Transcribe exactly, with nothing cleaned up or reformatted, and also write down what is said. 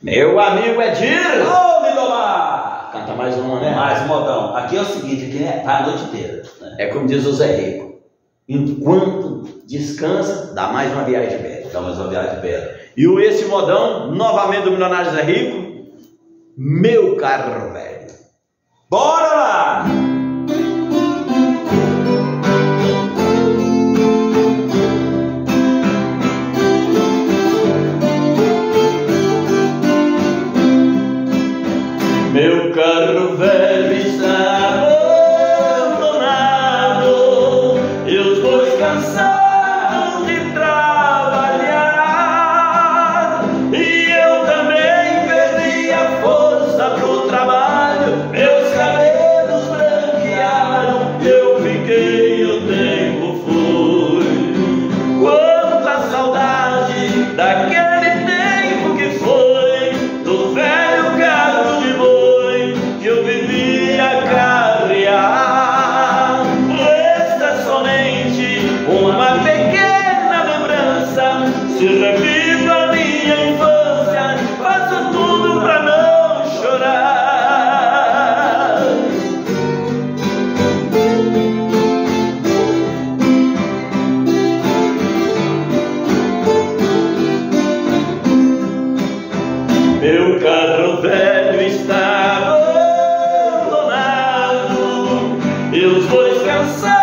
Meu amigo Edir! Ô, Lindomar! Canta mais uma, né? Mais um modão. Aqui é o seguinte, aqui é vai a noite inteira. Né? É como diz o Zé Rico. Enquanto descansa, dá mais uma viagem de pedra. Dá mais uma viagem de pedra. E o esse modão, novamente do Milionário Zé Rico, meu carro velho. Bora lá! Meu carro velho está abandonado e os bois cansados de trabalhar. E eu também perdi a força pro trabalho, meus cabelos branquearam, eu fiquei, o tempo foi. Quanta saudade daquele tempo que foi, do velho carro de boi que eu vivia carrear. Resta somente uma pequena lembrança, se reviva a minha infância, faço tudo pra não chorar. Meu carro velho está abandonado e os bois cansados